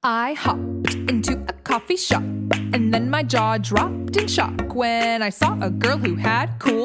I hopped into a coffee shop, and then my jaw dropped in shock when I saw a girl who had cool